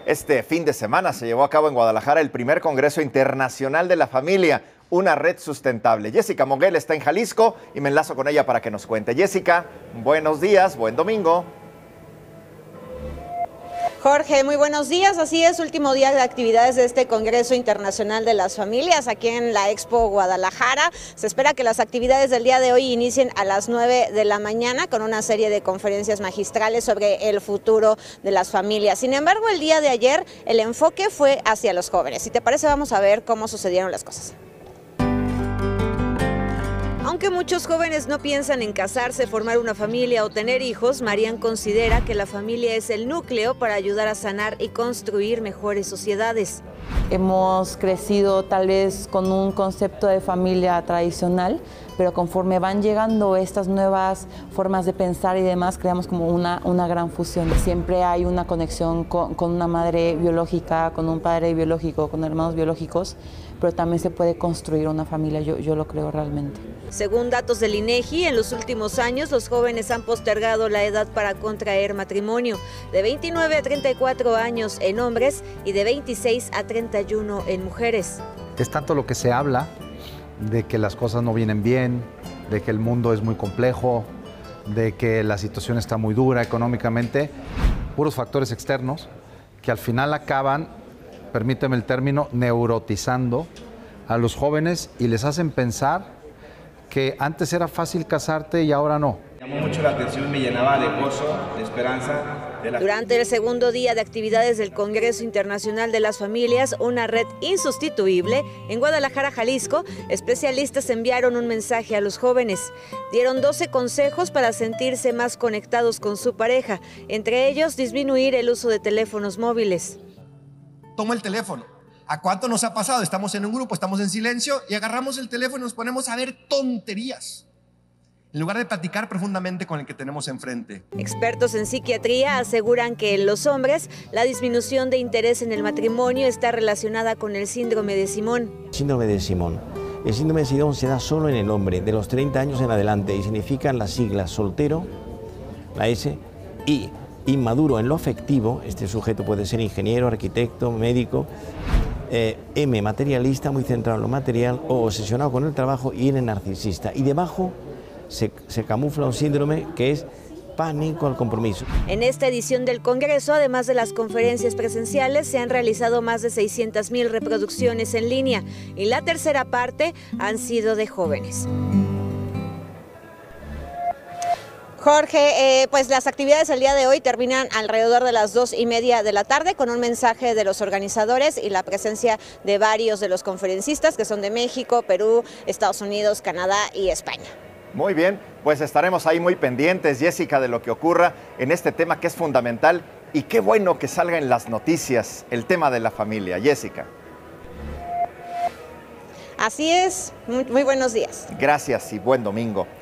Este fin de semana se llevó a cabo en Guadalajara el primer Congreso Internacional de la Familia, una red sustentable. Jessica Moguel está en Jalisco y me enlazo con ella para que nos cuente. Jessica, buenos días, buen domingo. Jorge, muy buenos días. Así es, último día de actividades de este Congreso Internacional de las Familias aquí en la Expo Guadalajara. Se espera que las actividades del día de hoy inicien a las 9 de la mañana con una serie de conferencias magistrales sobre el futuro de las familias. Sin embargo, el día de ayer el enfoque fue hacia los jóvenes. Si te parece, vamos a ver cómo sucedieron las cosas. Aunque muchos jóvenes no piensan en casarse, formar una familia o tener hijos, Marian considera que la familia es el núcleo para ayudar a sanar y construir mejores sociedades. Hemos crecido tal vez con un concepto de familia tradicional, pero conforme van llegando estas nuevas formas de pensar y demás, creamos como una gran fusión. Siempre hay una conexión con una madre biológica, con un padre biológico, con hermanos biológicos, pero también se puede construir una familia, yo lo creo realmente. Según datos del INEGI, en los últimos años los jóvenes han postergado la edad para contraer matrimonio, de 29 a 34 años en hombres y de 26 a 31 en mujeres. Es tanto lo que se habla de que las cosas no vienen bien, de que el mundo es muy complejo, de que la situación está muy dura económicamente, puros factores externos que al final acaban, permíteme el término, neurotizando a los jóvenes y les hacen pensar que antes era fácil casarte y ahora no. Llamó mucho la atención, me llenaba de gozo, de esperanza. Durante el segundo día de actividades del Congreso Internacional de las Familias, una red insustituible, en Guadalajara, Jalisco, especialistas enviaron un mensaje a los jóvenes. Dieron 12 consejos para sentirse más conectados con su pareja, entre ellos disminuir el uso de teléfonos móviles. Toma el teléfono. ¿A cuánto nos ha pasado? Estamos en un grupo, estamos en silencio y agarramos el teléfono y nos ponemos a ver tonterías, en lugar de platicar profundamente con el que tenemos enfrente. Expertos en psiquiatría aseguran que en los hombres la disminución de interés en el matrimonio está relacionada con el síndrome de Simón. Síndrome de Simón. El síndrome de Simón se da solo en el hombre, de los 30 años en adelante, y significan las siglas soltero, la S, y inmaduro en lo afectivo. Este sujeto puede ser ingeniero, arquitecto, médico. M, materialista, muy centrado en lo material, o obsesionado con el trabajo, y N, narcisista. Y debajo se camufla un síndrome que es pánico al compromiso. En esta edición del Congreso, además de las conferencias presenciales, se han realizado más de 600,000 reproducciones en línea y la tercera parte han sido de jóvenes. Jorge, pues las actividades el día de hoy terminan alrededor de las 2:30 de la tarde con un mensaje de los organizadores y la presencia de varios de los conferencistas que son de México, Perú, Estados Unidos, Canadá y España. Muy bien, pues estaremos ahí muy pendientes, Jessica, de lo que ocurra en este tema que es fundamental y qué bueno que salga en las noticias el tema de la familia. Jessica. Así es, muy buenos días. Gracias y buen domingo.